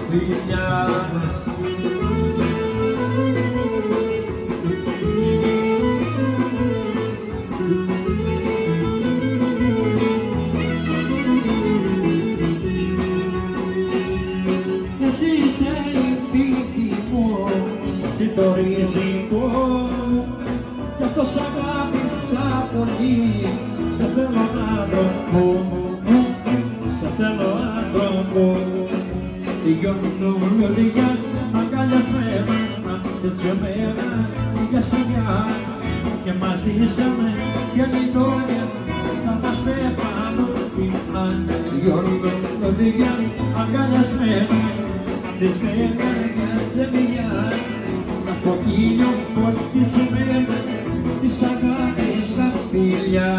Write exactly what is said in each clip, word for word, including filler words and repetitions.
φιλιά. Εσύ είσαι η πίκη μου, εσύ το ριζικό, κι αυτό σ' αγάπησα πολύ, σε θέλω άνθρωπο, σε θέλω άνθρωπο. Γιορτούν λουλιά, αγκαλιασμένα και σε μένα για σιγιά, και μαζί είσαμε για γειτόνια, θα μας στεφανοποιάν. Γιορτούν λουλιά, αγκαλιασμένα και σε μένα για σιγιά, τα κοκκίνιο φορτισμένα της αγάπης τα φιλιά.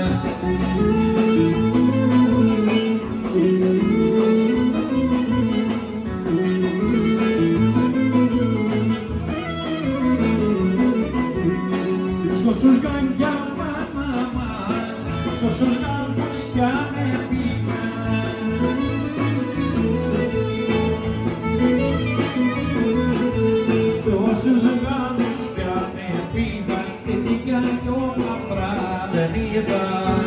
Σώσους γαγκιά μαμά, σώσους γαμπούς πια με πήγαν. Σώσους γαμπούς πια με πήγαν, και πήγαν κι όλα πράγματα δεν είδαν.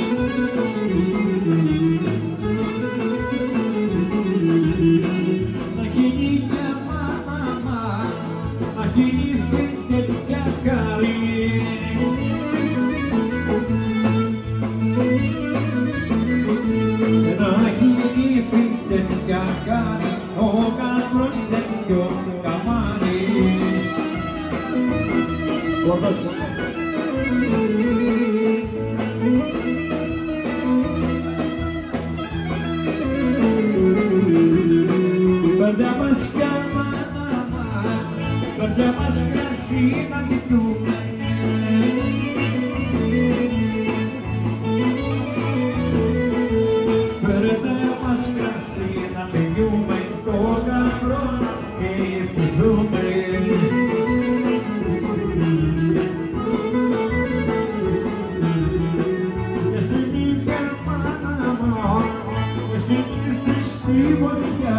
Να γίνει και μαμά, να γίνει φύγε πια καρύ. Ο γαμπρός τέτοιο καμάρι. Παιδιά μας πια μάνα, παιδιά μας κρασί να κοιτούμε. Παιδιά μας κρασί να πηγούμε, το γαμπρό και πηγούμε. Και στην νύχτα μάνα μου, και στην νύχτα στη βοριά.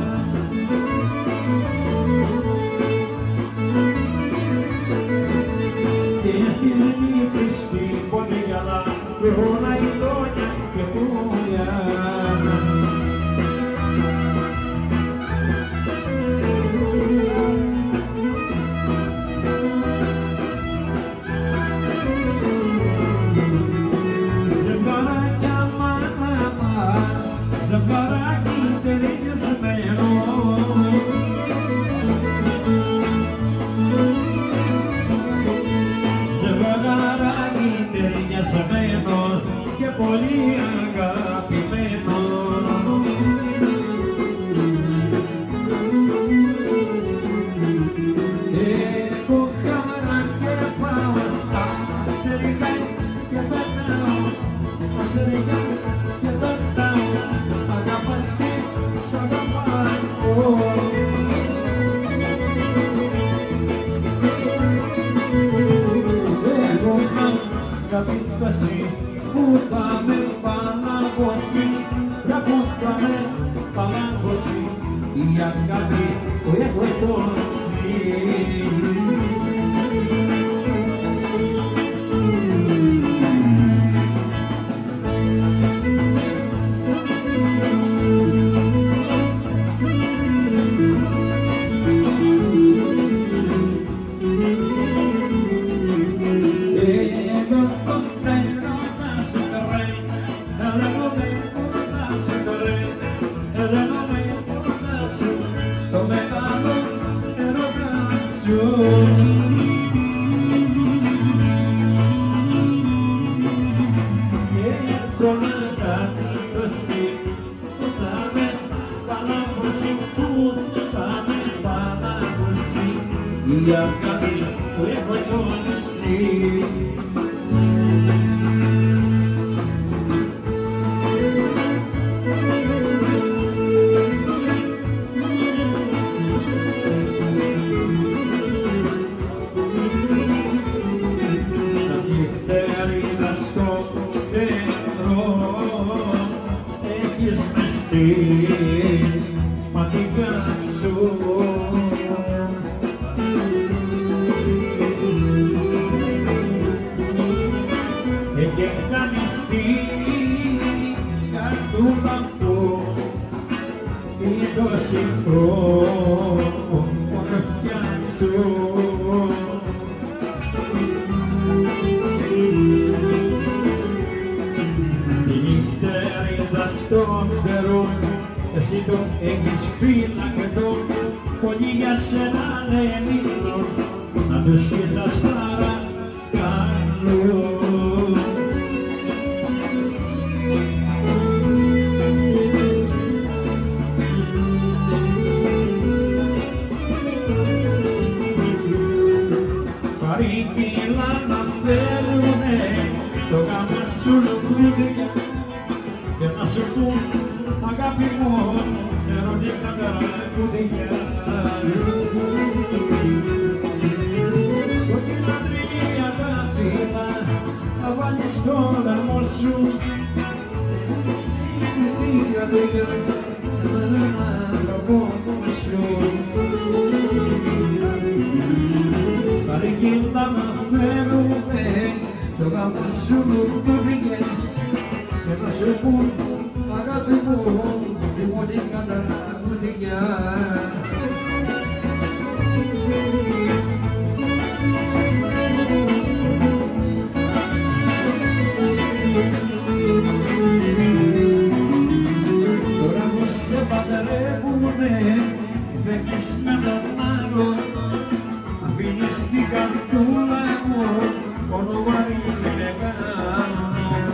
Και στην νύχτα στη βοριά, και όλα η δόνια και πουλιά. Ζευγαράκι ταιριασμένο, ζευγαράκι ταιριασμένο και πολύ αγαπημένο. Έχω χαρά και πάω στα αστερικά και περνάω, αστερικά και περνάω. Αγαπάς και σ' αγαπάω. Εγώ αγαπητάσαι που θα με παλαβώσει, για που θα με παλαβώσει η αγάπη που έχω δώσει. Η αγάπη που έχω δώσει. Έχεις μες στη ματικά σηκώ μονοχιά σου. Τη νυχτερίδα στον Περού, εσύ το έχεις φύλακτο, πολύ για σένα λένε, να τους κοιτάς παρακαλώ. Παρήγγειλα να φέρουνε το γάμα σου λουκούδια και να σου πούν αγάπη μου ερωτικά τραγούδια. Κόκκινα τρίγια τα φύλλα να βάλεις στο λαιμό σου, τρίγια τρίγια έναν άνθρωπο σου. Παρήγγειλα να φέρουμε το γάμα σου λουκούδια και να σου πουν αγάπη μου δημοτικά τραγούδια. Τώρα που σε παντρεύουνε φεύγεις με τον άλλο, αφήνεις την καρδούλα μου μόνο βαρύ μεγάλο.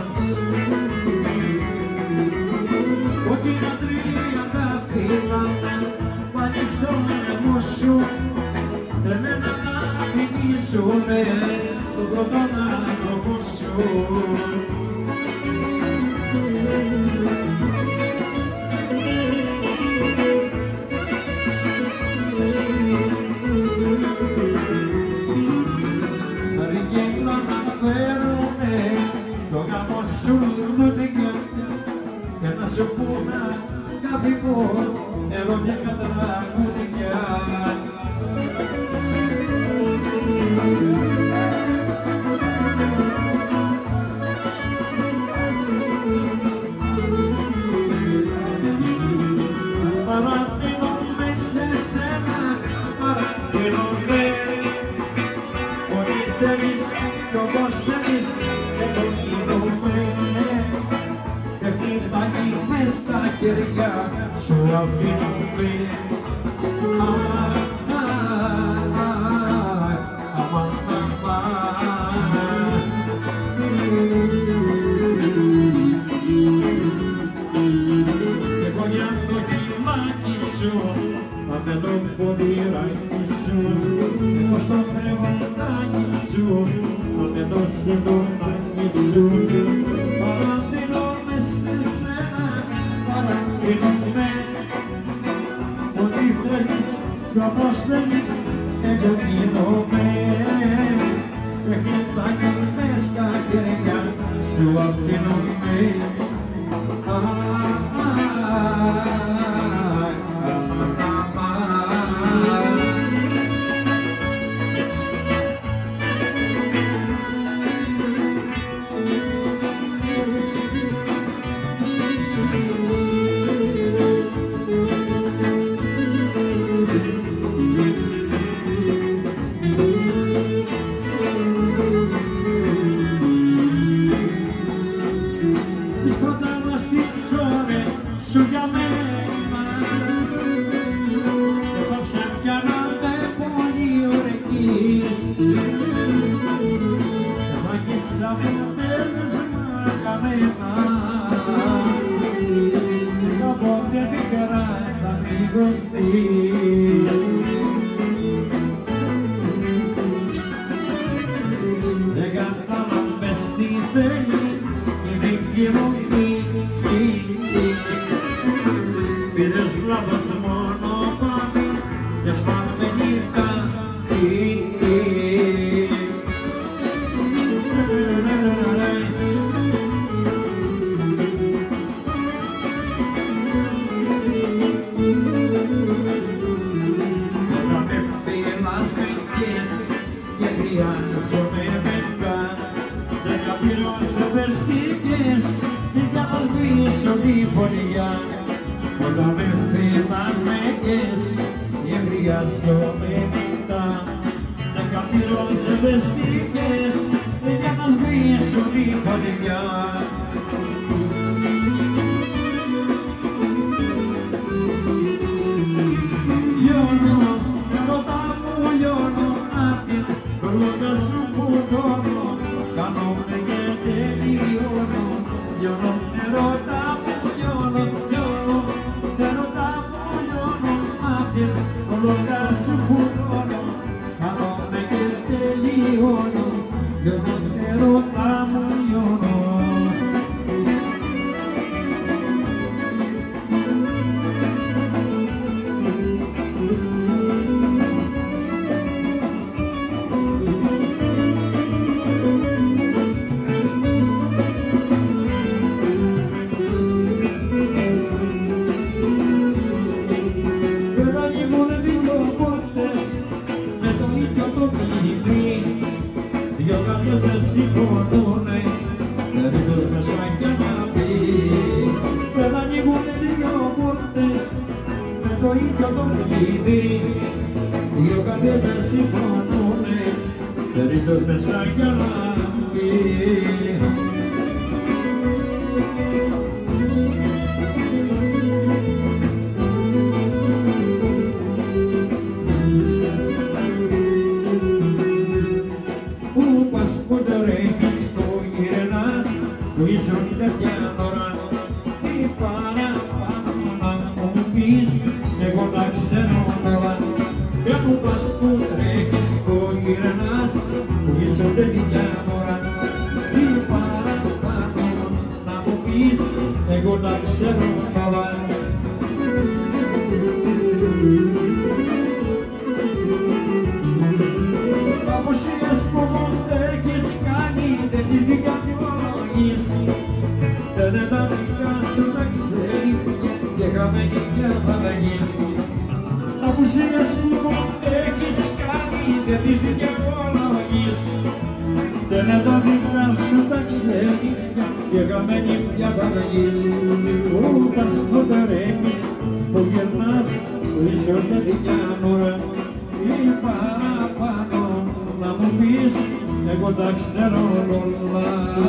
Κόκκινα τρία τα φύλλα πάλι στο λαιμό σου, εμένα να πηγήσουνε τον πρώτον άνθρωπο σου. Παρήγγειλα να φέρουμε το γάμο σου λουδικιά και να σου πούνε αγάπη μου ερωτικά τραγούδια. Παρατείνομαι σε σένα, παρατείνομαι ό,τι θέλεις κι όπως θέλεις και το γίνομαι. Και χτυπάει μες στα χέρια σου αφήνουμε. Αμάν, αμάν, αμάν. Και εγώ για το χειμάκι σου, με το ποδηράκι σου, εγώ στο τρεβολτάκι σου, με το συντονάκι σου. Παρατείνομαι σε σένα, παρατείνομαι ό,τι θέλεις κι όπως θέλεις εγώ γίνομαι. Και χτυπάει μες στα χέρια σου αφήνομαι. Σου για μένα και πάψε πια να με πολύ ωρεκείς. Τα μάγισσα μου τέλεσμα καμένα τα πόδια πικρά θα πληγωθείς. Δεν κατάλαβες τι θέλει η δική μου φύση. Πήρες λάθος μονοπάτι και σπαρμενικά όταν με φύλας με κες και χρειάζομαι μετά και καπήρως ευαισθητικές και για να σβήσω τη φωτιά. Όταν με φύλας μέκες και χρειάζομαι νύχτα να καθίσω σε βεστίκες για να σβήσω την καρδιά. Λιώνω, ερώτα μου λιώνω απ' την ρούχα σου που τώνω, κάνομαι και τελειώνω. Λιώνω, ερώτα μου λιώνω, λιώνω, ερώτα μου λιώνω απ' την ρούχα σου που τώνω, κάνομαι και τελειώνω. Λιώνω, ερώτα μου λιώνω. Δυο καρδιές δεν συμφωνούνε, δεν ρίχνουν μέσα για να πει. Δεν ανοίγουνε δύο πόρτες με το ίδιο το κλειδί. Δυο καρδιές δεν συμφωνούνε, δεν ρίχνουν μέσα για να πει. Που ήσουν τέτοια ώρα, τι παραπάνω να μου πεις, εγώ τα ξέρω τώρα. Και που πας που τρέχεις, που γυρνάς, που ήσουν τέτοια ώρα, τι παραπάνω να μου πεις, εγώ τα ξέρω τώρα. Αποσίες που μου έχεις κάνει, δεν τις δικαιολογείς. Δεν τα δικά σου τα ξέρει και χαμένη πια θα λαγείς. Αποσίες που μου έχεις κάνει, δεν τις δικαιολογείς. Δεν τα δικά σου τα ξέρει και χαμένη πια θα λαγείς. Πού πας που τρέχεις, που γυρνάς, που είσαι τέτοια ώρα, ή παραπάνω να μου πεις, εγώ τα ξέρω όλα.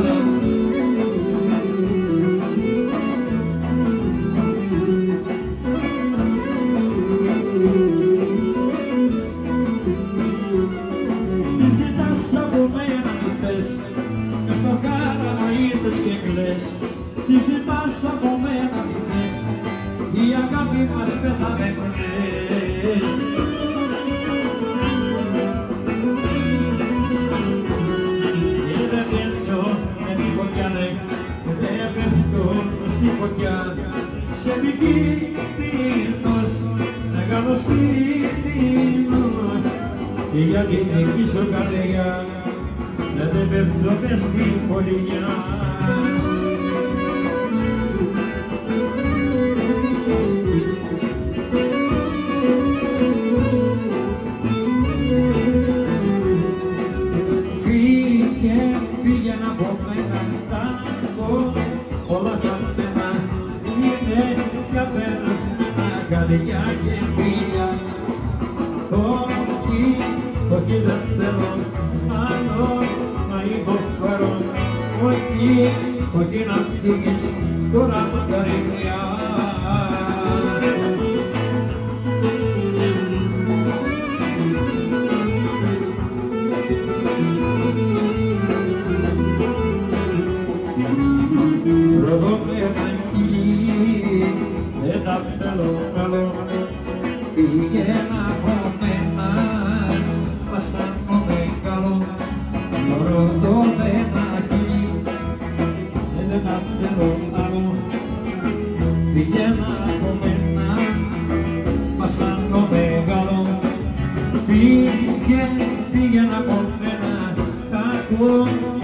Τι ζητάς από μένα θες, και στο κάραμα ήρθες και κλαις. Τι ζητάς από μένα θες, η αγάπη μας πέθανε χθες. Σε επικίνδυνος, μεγάλος κίνδυνος, και για την δική σου καρδιά να δεν πέφτω μες στην φωλιά. Φύγε, φύγε να πω μένα τάγκο, όλα τα μένα είναι για πέρασμένα καρδιά και φίλια. Όχι, όχι δεν θέλω άλλο να υποφέρω. Όχι, όχι να φύγεις τώρα μακαριά. Δεν τα θέλω καλό, πήγαινα από μένα, αισθάνομαι καλό, μωρό το μενάκι. Δεν τα θέλω άλλο, πήγαινα από μένα, αισθάνομαι καλό. Πήγε, πήγαινα από μένα, κακό.